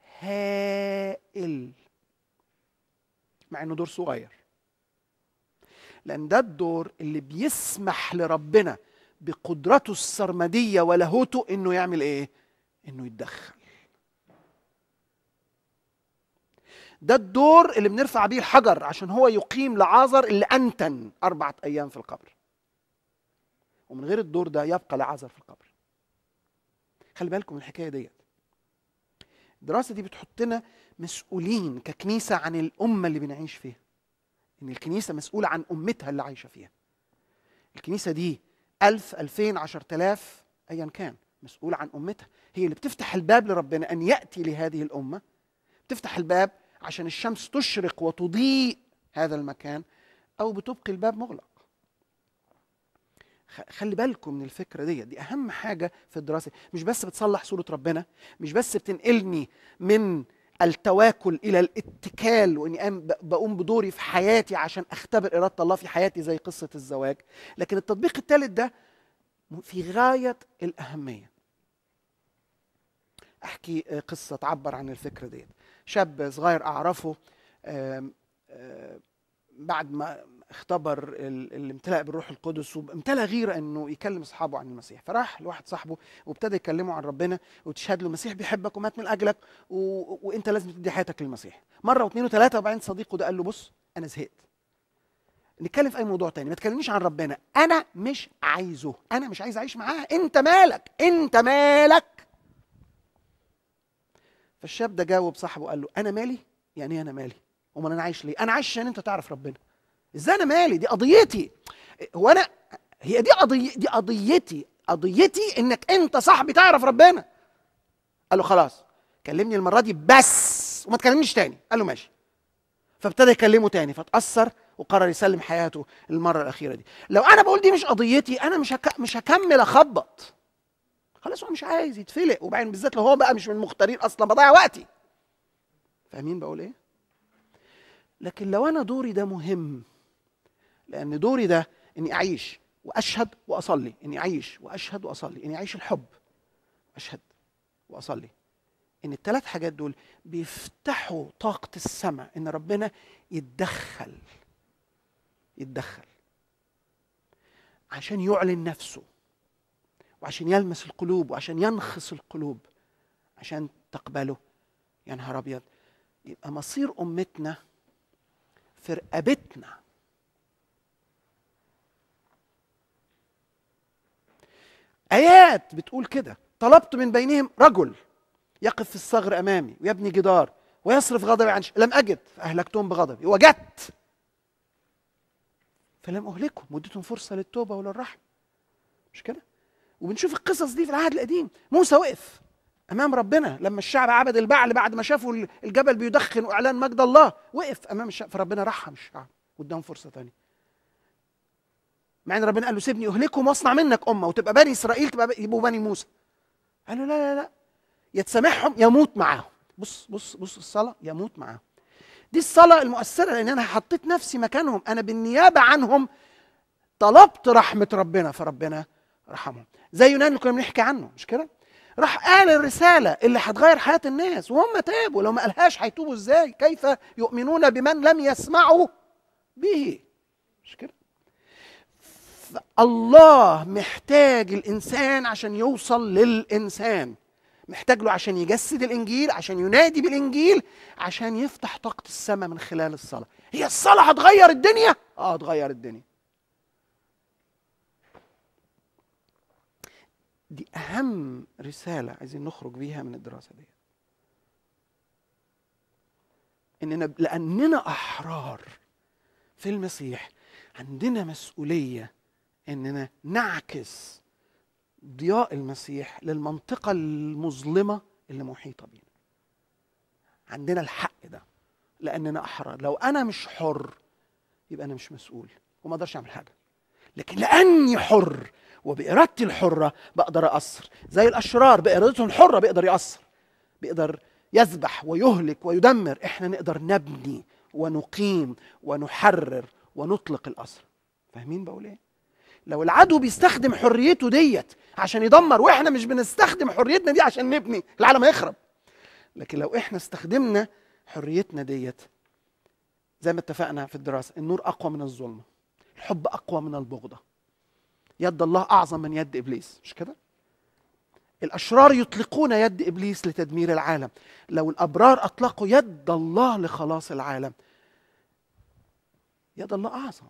هائل، مع إنه دور صغير، لأن ده الدور اللي بيسمح لربنا بقدرته السرمدية ولاهوته انه يعمل ايه؟ انه يتدخل. ده الدور اللي بنرفع بيه الحجر عشان هو يقيم لعازر اللي انتن اربعة ايام في القبر، ومن غير الدور ده يبقى لعازر في القبر. خلي بالكم من الحكايه ديت. الدراسه دي بتحطنا مسؤولين ككنيسه عن الامه اللي بنعيش فيها، ان الكنيسه مسؤوله عن امتها اللي عايشه فيها. الكنيسه دي ألف ألفين عشرة آلاف أيا كان مسؤول عن أمتها، هي اللي بتفتح الباب لربنا أن يأتي لهذه الأمة، بتفتح الباب عشان الشمس تشرق وتضيء هذا المكان، أو بتبقي الباب مغلق. خلي بالكم من الفكرة دي، دي أهم حاجة في الدراسة. مش بس بتصلح صورة ربنا، مش بس بتنقلني من التواكل إلى الاتكال وإني بقوم بدوري في حياتي عشان أختبر إرادة الله في حياتي زي قصة الزواج، لكن التطبيق الثالث ده في غاية الأهمية. أحكي قصة تعبر عن الفكرة دي. شاب صغير أعرفه آم آم بعد ما اختبر الامتلاء بالروح القدس وامتلأ غيرة انه يكلم اصحابه عن المسيح، فراح لواحد صاحبه وابتدى يكلمه عن ربنا وتشهد له المسيح بيحبك ومات من اجلك و... وانت لازم تدي حياتك للمسيح. مره واثنين وثلاثه، وبعدين صديقه ده قال له بص انا زهقت، نتكلم في اي موضوع تاني، ما تكلمنيش عن ربنا، انا مش عايزه، انا مش عايز اعيش معاه، انت مالك انت مالك. فالشاب ده جاوب صاحبه قال له انا مالي؟ يعني انا مالي؟ امال انا عايش ليه؟ انا عايش عشان انت تعرف ربنا. ازاي انا مالي؟ دي قضيتي. هو انا هي دي قضية دي قضيتي قضيتي انك انت صاحبي تعرف ربنا. قال له خلاص كلمني المره دي بس وما تكلمنيش تاني. قال له ماشي. فابتدى يكلمه تاني فتأثر وقرر يسلم حياته المره الاخيره دي. لو انا بقول دي مش قضيتي انا مش هك... مش هكمل اخبط. خلاص هو مش عايز يتفلق، وبعدين بالذات لو هو بقى مش من المختارين اصلا بضيع وقتي. فاهمين بقول ايه؟ لكن لو انا دوري ده مهم، لأن دوري ده إني أعيش وأشهد وأصلي، إني أعيش وأشهد وأصلي، إني أعيش الحب، أشهد وأصلي. إن الثلاث حاجات دول بيفتحوا طاقة السماء إن ربنا يتدخل يتدخل عشان يعلن نفسه، وعشان يلمس القلوب، وعشان ينخس القلوب، عشان تقبله. يا نهار أبيض، يبقى مصير أمتنا في رقبتنا. آيات بتقول كده، طلبت من بينهم رجل يقف في الثغر أمامي ويبني جدار ويصرف غضبي عن شيء، لم أجد فأهلكتهم بغضبي، وجدت فلم أهلكهم، واديتهم فرصة للتوبة وللرحمة. مش كده؟ وبنشوف القصص دي في العهد القديم. موسى وقف أمام ربنا لما الشعب عبد البعل بعد ما شافوا الجبل بيدخن وإعلان مجد الله، وقف أمام الشعب فربنا رحم الشعب واداهم فرصه ثانيه. مع ان ربنا قال له سيبني اهلكهم واصنع منك امه وتبقى بني اسرائيل تبقى يبقوا بني موسى. قال له لا لا لا، يا تسامحهم يموت معاهم. بص بص بص الصلاه يموت معاهم. دي الصلاه المؤثره، لان انا حطيت نفسي مكانهم، انا بالنيابه عنهم طلبت رحمه ربنا فربنا رحمهم. زي يونان اللي كنا بنحكي عنه، مش كده؟ راح قال الرساله اللي هتغير حياه الناس وهم تابوا. لو ما قالهاش هيتوبوا ازاي؟ كيف يؤمنون بمن لم يسمعوا به؟ مش كده؟ الله محتاج الانسان عشان يوصل للانسان، محتاج له عشان يجسد الانجيل، عشان ينادي بالانجيل، عشان يفتح طاقه السماء من خلال الصلاه. هي الصلاه هتغير الدنيا؟ اه هتغير الدنيا. دي اهم رساله عايزين نخرج بيها من الدراسه دي، اننا لاننا احرار في المسيح عندنا مسؤوليه اننا نعكس ضياء المسيح للمنطقه المظلمه اللي محيطه بينا. عندنا الحق ده لاننا احرار. لو انا مش حر يبقى انا مش مسؤول وما اقدرش اعمل حاجه، لكن لاني حر وبارادتي الحره بقدر اثر. زي الاشرار بارادتهم الحره بيقدر ياثر، بيقدر يذبح ويهلك ويدمر. احنا نقدر نبني ونقيم ونحرر ونطلق الاسر. فاهمين بقول ايه؟ لو العدو بيستخدم حريته ديت عشان يدمر واحنا مش بنستخدم حريتنا دي عشان نبني، العالم هيخرب. لكن لو احنا استخدمنا حريتنا ديت زي ما اتفقنا في الدراسه، النور اقوى من الظلمه، الحب اقوى من البغضه، يد الله اعظم من يد ابليس، مش كده؟ الاشرار يطلقون يد ابليس لتدمير العالم، لو الابرار اطلقوا يد الله لخلاص العالم، يد الله اعظم.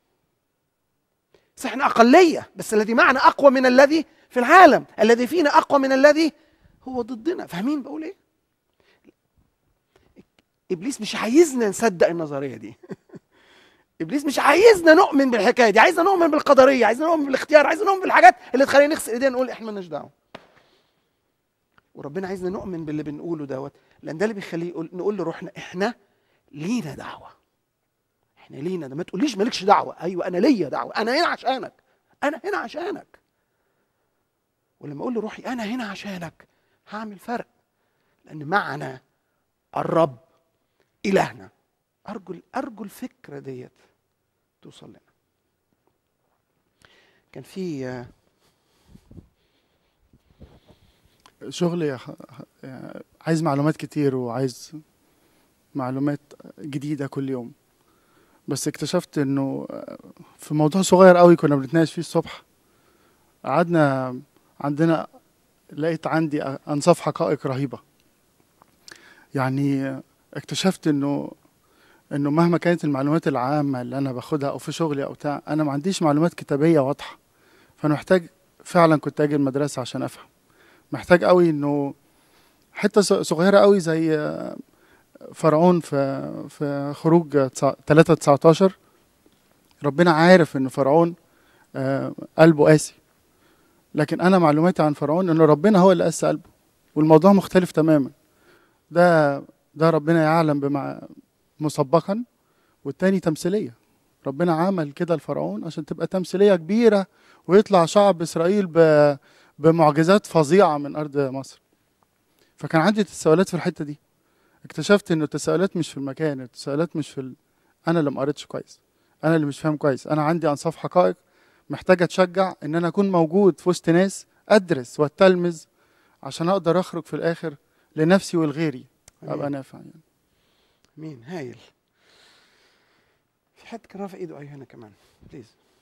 بس احنا اقليه، بس الذي معنا اقوى من الذي في العالم، الذي فينا اقوى من الذي هو ضدنا. فاهمين بقول ايه؟ ابليس مش عايزنا نصدق النظريه دي. ابليس مش عايزنا نؤمن بالحكايه دي، عايزنا نؤمن بالقدريه، عايزنا نؤمن بالاختيار، عايزنا نؤمن بالحاجات اللي تخلينا نغسل ايدينا نقول احنا مالناش دعوه. وربنا عايزنا نؤمن باللي بنقوله دوت، لان ده اللي بيخليه يقول نقول لروحنا احنا لينا دعوه. احنا لينا ده، ما تقوليش مالكش دعوه. ايوه انا ليا دعوه، انا هنا عشانك، انا هنا عشانك. ولما اقول لروحي انا هنا عشانك هعمل فرق، لان معنا الرب الهنا. ارجو ارجو الفكره ديت توصل لنا. كان في شغلي عايز معلومات كتير وعايز معلومات جديدة كل يوم، بس اكتشفت انه في موضوع صغير قوي كنا بنتناقش فيه الصبح، قعدنا عندنا لقيت عندي انصاف حقائق رهيبة. يعني اكتشفت انه انه مهما كانت المعلومات العامة اللي انا باخدها او في شغلي او بتاع، انا ما عنديش معلومات كتابية واضحة. فانا محتاج فعلا، كنت اجي المدرسة عشان افهم، محتاج قوي انه حتة صغيرة قوي زي فرعون في في خروج ثلاثة تسعتاشر. ربنا عارف ان فرعون قلبه قاسي، لكن انا معلوماتي عن فرعون ان ربنا هو اللي قاسي قلبه، والموضوع مختلف تماما. ده ده ربنا يعلم بما مسبقا، والتاني تمثيليه. ربنا عمل كده لفرعون عشان تبقى تمثيليه كبيره ويطلع شعب اسرائيل بمعجزات فظيعه من ارض مصر. فكان عندي تساؤلات في الحته دي. اكتشفت ان التساؤلات مش في المكان، التساؤلات مش في ال... انا اللي ما قريتش كويس، انا اللي مش فاهم كويس، انا عندي انصاف حقائق محتاج اتشجع ان انا اكون موجود في وسط ناس ادرس واتلمذ عشان اقدر اخرج في الاخر لنفسي ولغيري ابقى نافع. يعني مين هايل. في حد كان رافع ايده؟ ايوه هنا كمان بليز.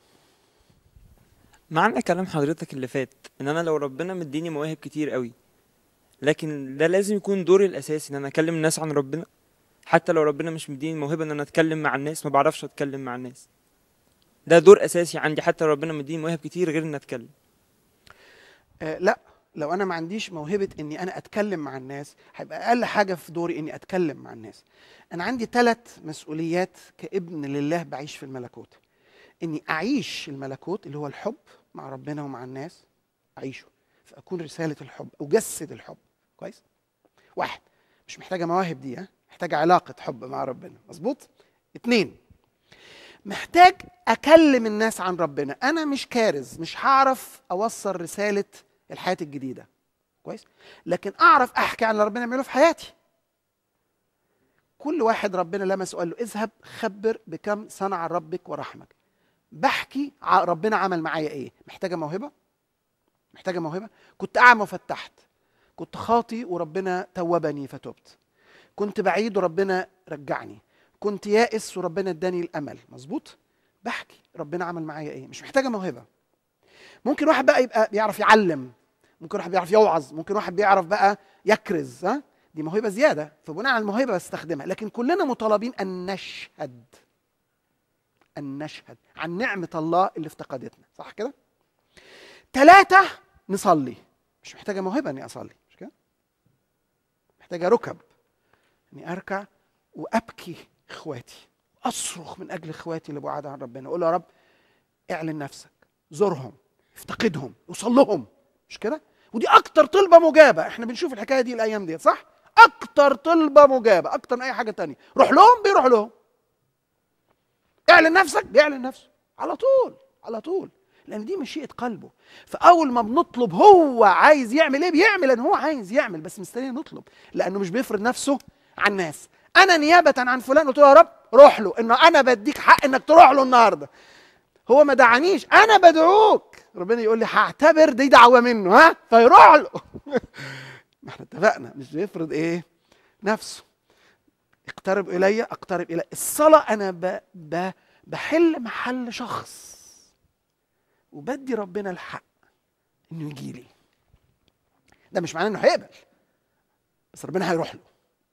معنى كلام حضرتك اللي فات ان انا لو ربنا مديني مواهب كتير قوي، لكن ده لازم يكون دوري الاساسي ان انا اكلم الناس عن ربنا، حتى لو ربنا مش مديني موهبه ان انا اتكلم مع الناس، ما بعرفش اتكلم مع الناس، ده دور اساسي عندي حتى لو ربنا مديني مواهب كتير غير ان اتكلم. آه لا، لو انا ما عنديش موهبه اني انا اتكلم مع الناس، هيبقى اقل حاجه في دوري اني اتكلم مع الناس. انا عندي ثلاث مسؤوليات كابن لله بعيش في الملكوت. اني اعيش الملكوت اللي هو الحب مع ربنا ومع الناس، اعيشه فاكون رساله الحب، اجسد الحب. كويس؟ واحد، مش محتاجه مواهب دي، ها، محتاجه علاقه حب مع ربنا. مظبوط؟ اتنين، محتاج اكلم الناس عن ربنا. انا مش كارز، مش هعرف اوصل رساله الحياه الجديده كويس، لكن اعرف احكي عن اللي ربنا يعمله في حياتي. كل واحد ربنا لمس وقال له اذهب خبر بكم صنع ربك ورحمك. بحكي ربنا عمل معايا ايه. محتاجه موهبه، محتاجه موهبه. كنت اعمى وفتحت، كنت خاطي وربنا توبني فتوبت، كنت بعيد وربنا رجعني، كنت يائس وربنا اداني الامل. مظبوط؟ بحكي ربنا عمل معايا ايه. مش محتاجه موهبه. ممكن واحد بقى يبقى بيعرف يعلم، ممكن واحد بيعرف يوعظ، ممكن واحد بيعرف بقى يكرز، ها دي موهبه زياده، فبناء على الموهبه بستخدمها. لكن كلنا مطالبين ان نشهد، ان نشهد عن نعمه الله اللي افتقدتنا. صح كده؟ ثلاثه، نصلي. مش محتاجه موهبه اني اصلي، مش كده؟ محتاجه ركب، اني اركع وابكي اخواتي، اصرخ من اجل اخواتي اللي بعاد عن ربنا، اقول يا رب اعلن نفسك، زورهم، افتقدهم، وصل لهم. مش كده؟ ودي اكتر طلبه مجابه. احنا بنشوف الحكايه دي الايام دي، صح؟ اكتر طلبه مجابه، اكتر من اي حاجه تانية. روح لهم، بيروح لهم. اعلن نفسك، بيعلن نفسه على طول على طول، لان دي مشيئه قلبه. فاول ما بنطلب هو عايز يعمل ايه بيعمل، لان هو عايز يعمل، بس مستنيين نطلب، لانه مش بيفرض نفسه على الناس. انا نيابه عن فلان قلت له يا رب روح له، انه انا بديك حق انك تروح له النهارده. هو ما دعانيش، انا بدعوك. ربنا يقول لي هعتبر دي دعوه منه، ها فيروح له. ما احنا اتفقنا، مش بيفرض ايه نفسه. اقترب الي اقترب الي. الصلاه انا ب... ب... بحل محل شخص، وبدي ربنا الحق انه يجي لي. ده مش معناه انه هيقبل، بس ربنا هيروح له.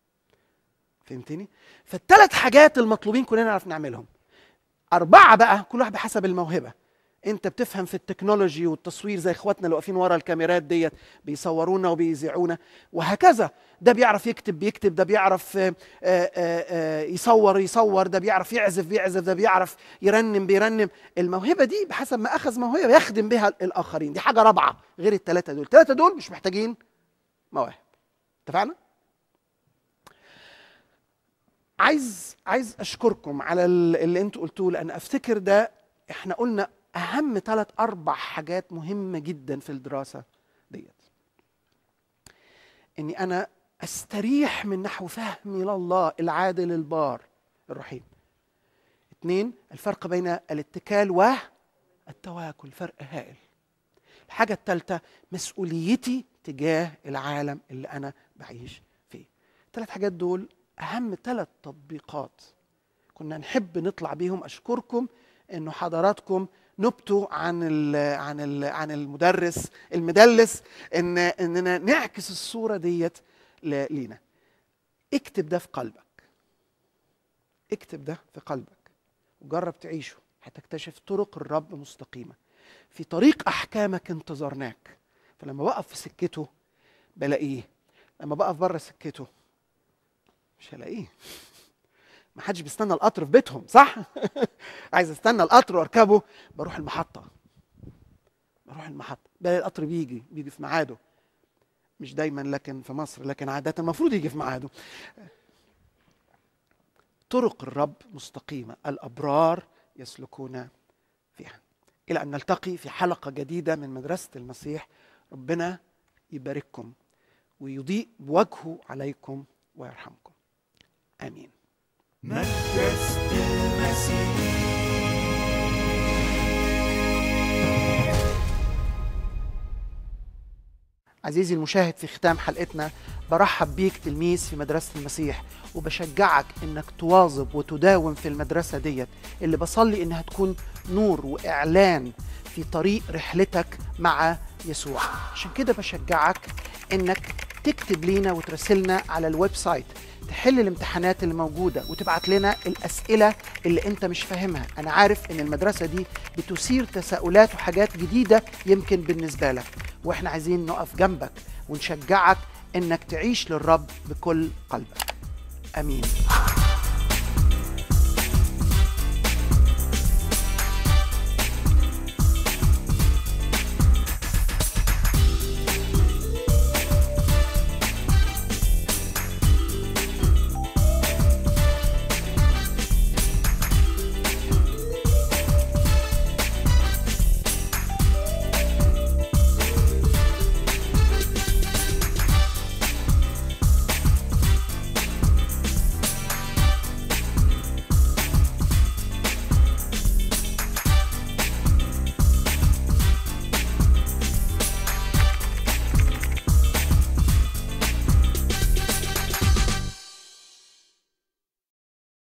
فهمتني؟ فالثلاث حاجات المطلوبين كلنا نعرف نعملهم. أربعة بقى كل واحد بحسب الموهبة. أنت بتفهم في التكنولوجي والتصوير زي إخواتنا اللي واقفين ورا الكاميرات ديت بيصورونا وبيذيعونا وهكذا. ده بيعرف يكتب بيكتب، ده بيعرف آآ آآ يصور يصور، ده بيعرف يعزف بيعزف، ده بيعرف يرنم بيرنم. الموهبة دي بحسب ما أخذ موهبة يخدم بها الآخرين. دي حاجة رابعة غير الثلاثة دول. الثلاثة دول مش محتاجين مواهب. اتفقنا؟ عايز عايز اشكركم على اللي انتوا قلتوه، لان افتكر ده احنا قلنا اهم ثلاث اربع حاجات مهمه جدا في الدراسه ديت. اني انا استريح من نحو فهمي لله العادل البار الرحيم. اثنين، الفرق بين الاتكال والتواكل، فرق هائل. الحاجه الثالثه، مسؤوليتي تجاه العالم اللي انا بعيش فيه. الثلاث حاجات دول أهم ثلاث تطبيقات كنا نحب نطلع بيهم. أشكركم إنه حضراتكم نبتوا عن ال عن ال عن المدرس المدلس، إن إننا نعكس الصورة ديت لينا. اكتب ده في قلبك، اكتب ده في قلبك وجرب تعيشه، هتكتشف طرق الرب مستقيمة. في طريق أحكامك انتظرناك. فلما بقف في سكته بلاقيه، لما بقف بره سكته مش هلاقيه. ما حدش بيستنى القطر في بيتهم، صح؟ عايز استنى القطر واركبه، بروح المحطة. بروح المحطة بلاقي القطر بيجي بيجي في ميعاده. مش دايما لكن في مصر، لكن عادة المفروض يجي في ميعاده. طرق الرب مستقيمة، الأبرار يسلكون فيها. إلى أن نلتقي في حلقة جديدة من مدرسة المسيح. ربنا يبارككم ويضيء بوجهه عليكم ويرحمكم. آمين. مدرسة المسيح. عزيزي المشاهد، في ختام حلقتنا برحب بيك تلميذ في مدرسة المسيح، وبشجعك انك تواظب وتداوم في المدرسة ديت اللي بصلي انها تكون نور واعلان في طريق رحلتك مع يسوع. عشان كده بشجعك انك تكتب لينا وترسلنا على الويب سايت، تحل الامتحانات اللي موجودة وتبعت لنا الأسئلة اللي انت مش فاهمها. انا عارف ان المدرسة دي بتثير تساؤلات وحاجات جديدة يمكن بالنسبة لك، واحنا عايزين نقف جنبك ونشجعك انك تعيش للرب بكل قلبك. امين.